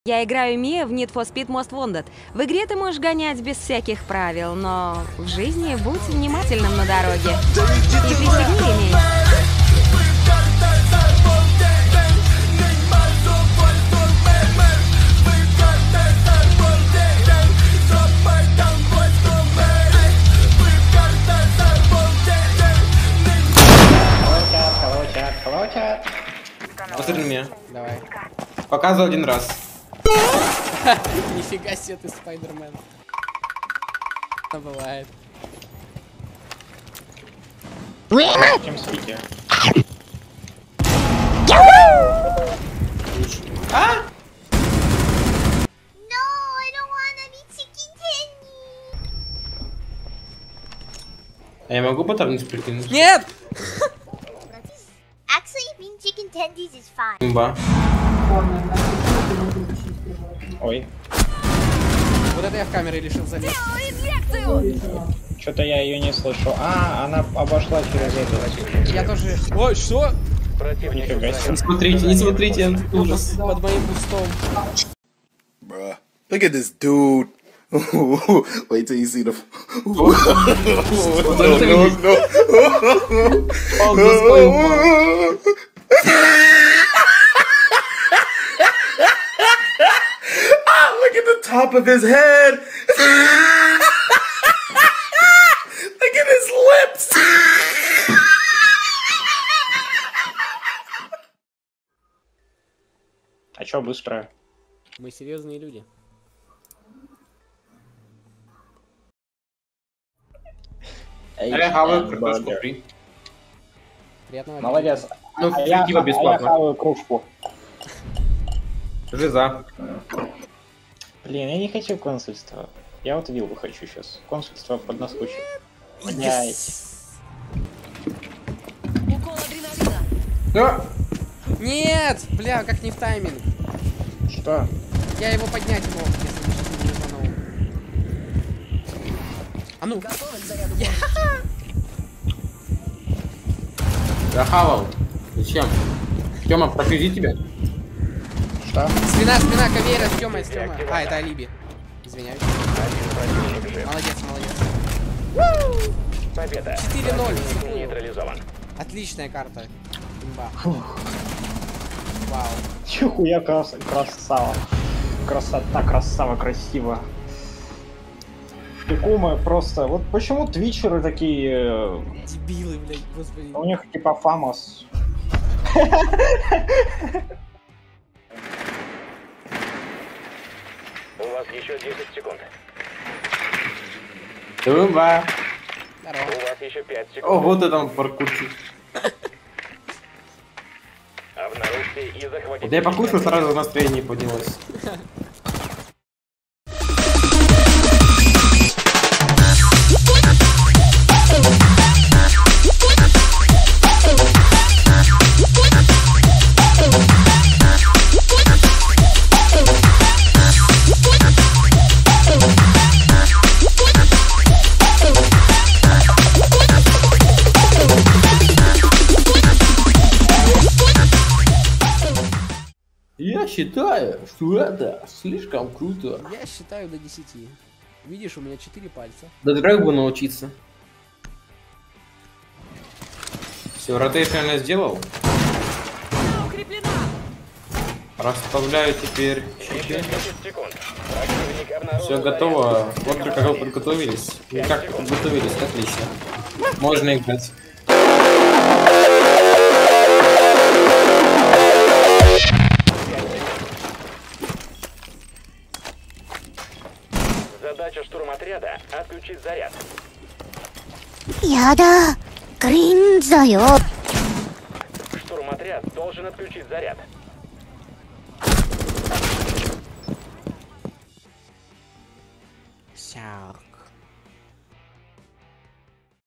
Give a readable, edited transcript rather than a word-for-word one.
Я играю Мия в Need for Speed Most Wanted. В игре ты можешь гонять без всяких правил, но в жизни будь внимательным на дороге. И пристегни ремень. Hello, chat. Посмотри на меня. Давай. Показывал один раз. Нифига себе ты, Спайдермен. Это бывает. Чем спите? А? А я могу потом не прикинуть? Нет! Actually, being chicken tendies is fine. Имба. Ой, Вот это я в камеры решил залезть. что-то я ее не слышу. А, она обошла через это. Я тоже... Ой, что? Нифига себе. Не смотрите, не смотрите, ужас. Под моим кустом. Bruh. Look at this dude. Wait till you see the. Look at the top of his head. Look at his lips. А чё быстро? Мы серьезные люди. Я хаваю картошку фри. Приятного Молодец. Ну, А я пиво бесплатно. хаваю кружку. Жиза. Блин, я не хочу консульства. Я вот виллу хочу сейчас. Консульство поднаскучит. Блядь. А! Нет! Бля, как не в тайминг. Что? Я его поднять мог, если бы сейчас не рванул. А ну! Я хавал. Зачем? Тёма, профизи тебя. Что? Спина, спина, кавера, Тёма. А, это алиби. Извиняюсь. Молодец, молодец. Победа. 4-0. Нейтрализован. Отличная карта. Имба. Вау. Чухуя красава. Красота, красава, красиво. Пикума просто... Вот почему твичеры такие... Дебилы, блядь, господи. У них типа фамос. У вас еще 10 секунд. Тумба. Здорово. У вас еще 5 секунд. О, вот это паркурчик. Обнаружьте и захватите. Вот я покушал, сразу настроение поднялось. Я считаю, что это слишком круто. Я считаю до 10. Видишь, у меня 4 пальца. Да драйву научиться. Все, ротейшн я сделал. Расставляю теперь. Еще 10 секунд. Противник обнаружен. Все готово. Вот только как подготовились. Никак подготовились, отлично. Можно играть. Задача штурмотряда — отключить заряд. やだ、グリーンだよ。 Штурмотряд должен отключить заряд. Сяо.